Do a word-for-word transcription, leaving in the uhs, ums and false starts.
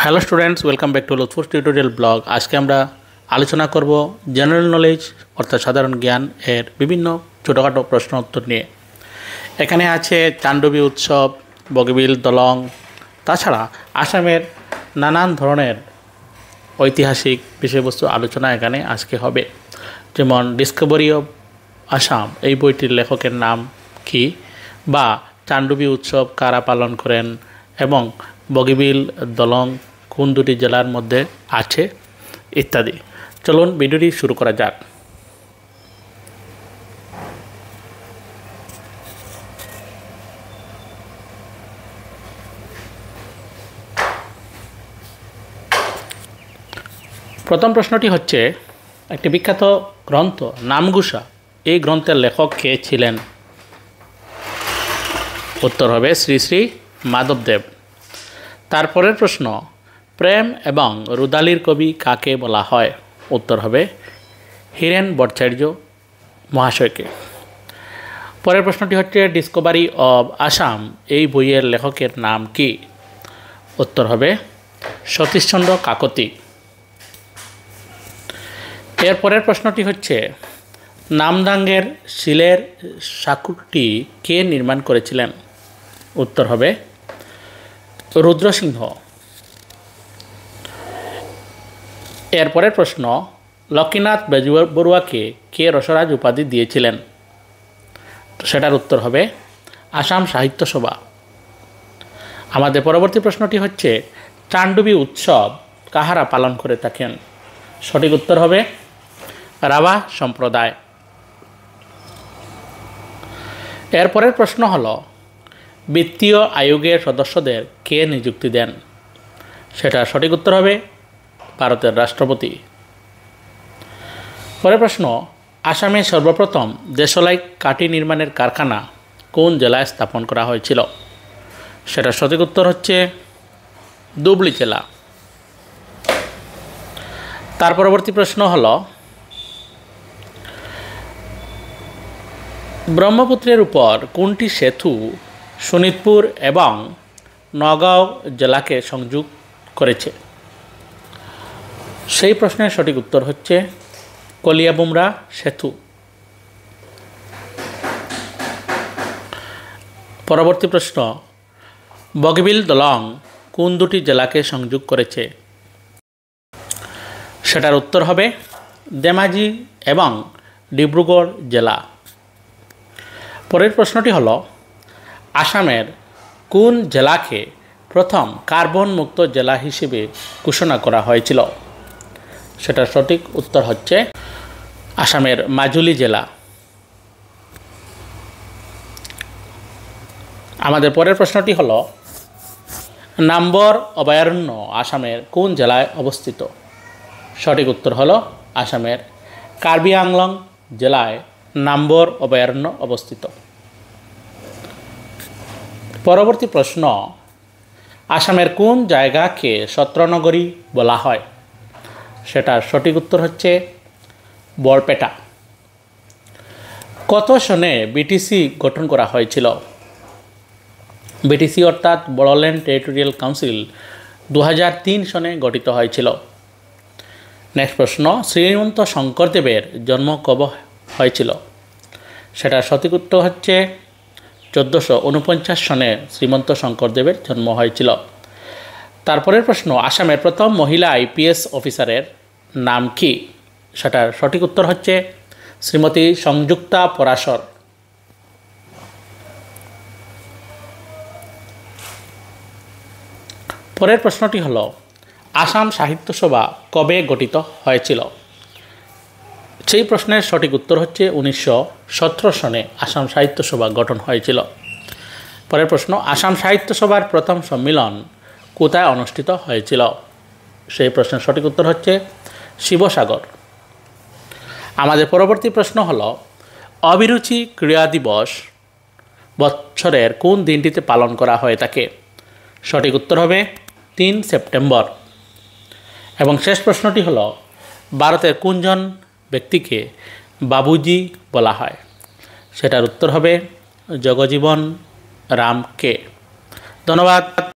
Hello students, welcome back to Lutfus tutorial blog. আজকে আমরা আলোচনা করব জেনারেল নলেজ অর্থাৎ সাধারণ জ্ঞান এর বিভিন্ন ছোটোখাটো প্রশ্ন উত্তর নিয়ে। এখানে আছে চান্ডবী উৎসব, বগিবিল দলং, তাছাড়া আসামের নানান ধরনের ঐতিহাসিক বিষয়বস্তু আলোচনা এখানে আজকে হবে। যেমন ডিসকভারি অফ আসাম এই বইটির লেখকের নাম কি, বা চান্ডবী উৎসব কারা পালন করেন এবং বগিবিল দলং কোন দুটি জেলার মধ্যে আছে ইত্যাদি। চলুন ভিডিওটি শুরু করা যাক। প্রথম প্রশ্নটি হচ্ছে, একটি বিখ্যাত গ্রন্থ নামঘোষা, এই গ্রন্থের লেখক কে ছিলেন? উত্তর হবে শ্রী শ্রী মাধবদেব। তারপরের প্রশ্ন, প্রেম এবং রুদালির কবি কাকে বলা হয়? উত্তর হবে হীরেন ভট্টাচার্য মহাশয়কে। পরের প্রশ্নটি হচ্ছে, ডিসকভারি অব আসাম এই বইয়ের লেখকের নাম কি? উত্তর হবে সতীশচন্দ্র কাকতি। এর পরের প্রশ্নটি হচ্ছে, নামদাঙ্গের শিলের সাঁকুটি কে নির্মাণ করেছিলেন? উত্তর হবে রুদ্রসিংহ। এরপরের প্রশ্ন, লক্ষ্মীনাথ বেজবরুয়াকে কে রসরাজ উপাধি দিয়েছিলেন? সেটার উত্তর হবে আসাম সাহিত্য সভা। আমাদের পরবর্তী প্রশ্নটি হচ্ছে, চান্ডবী উৎসব কাহারা পালন করে থাকেন? সঠিক উত্তর হবে রাভা সম্প্রদায়। এরপরের প্রশ্ন হল, বিত্তীয় আয়োগের সদস্যদের কে নিযুক্তি দেন? সেটা সঠিক উত্তর হবে ভারতের রাষ্ট্রপতি। পরের প্রশ্ন, আসামে সর্বপ্রথম দেশলাই কাঠি নির্মাণের কারখানা কোন জেলায় স্থাপন করা হয়েছিল? সেটা সঠিক উত্তর হচ্ছে ধুবড়ী জেলা। তার পরবর্তী প্রশ্ন হল, ব্রহ্মপুত্রের উপর কোনটি সেতু শোণিতপুর এবং নগাঁও জেলাকে সংযোগ করেছে? সেই প্রশ্নের সঠিক উত্তর হচ্ছে কলিয়াবুমরা সেতু। পরবর্তী প্রশ্ন, বগিবিল দলং কোন দুটি জেলাকে সংযোগ করেছে? সেটার উত্তর হবে ধেমাজি এবং ডিব্রুগড় জেলা। পরের প্রশ্নটি হল, আসামের কোন জেলাকে প্রথম কার্বন মুক্ত জেলা হিসেবে ঘোষণা করা হয়েছিল? সেটার সঠিক উত্তর হচ্ছে আসামের মাজুলী জেলা। আমাদের পরের প্রশ্নটি হল, নামবর অভয়ারণ্য আসামের কোন জেলায় অবস্থিত? সঠিক উত্তর হল আসামের কার্বি আংলং জেলায় নামবর অভয়ারণ্য অবস্থিত। পরবর্তী প্রশ্ন, আসামের কোন জায়গাকে সত্রনগরী বলা হয়? সেটার সঠিক উত্তর হচ্ছে বরপেটা। কত সনে বিটিসি গঠন করা হয়েছিল? বিটিসি অর্থাৎ বড়োল্যান্ড টেরিটোরিয়াল কাউন্সিল দু হাজার তিন সনে গঠিত হয়েছিল। নেক্সট প্রশ্ন, শ্রীমন্ত শঙ্করদেবের জন্ম কবে হয়েছিল? সেটার সঠিক উত্তর হচ্ছে চোদ্দোশো উনপঞ্চাশ সনে শ্রীমন্ত শঙ্করদেবের জন্ম হয়েছিল। তারপরের প্রশ্ন, আসামের প্রথম মহিলা আইপিএস অফিসারের নাম কি? সেটার সঠিক উত্তর হচ্ছে শ্রীমতী সংযুক্তা পরাশর। পরের প্রশ্নটি হল, আসাম সাহিত্য সভা কবে গঠিত হয়েছিল? সেই প্রশ্নের সঠিক উত্তর হচ্ছে উনিশশো সতেরো সনে আসাম সাহিত্য সভা গঠন হয়েছিল। পরের প্রশ্ন, আসাম সাহিত্য সভার প্রথম সম্মেলন কোথায় অনুষ্ঠিত হয়েছিল? সেই প্রশ্নের সঠিক উত্তর হচ্ছে শিবসাগর। আমাদের পরবর্তী প্রশ্ন হল, অভিরুচি ক্রীড়া দিবস বছরের কোন দিনটিতে পালন করা হয়ে থাকে? সঠিক উত্তর হবে তিন সেপ্টেম্বর। এবং শেষ প্রশ্নটি হল, ভারতের কোনজন ব্যক্তিকে বাবুজি বলা হয়? সেটার উত্তর হবে জগজীবন রামকে। ধন্যবাদ।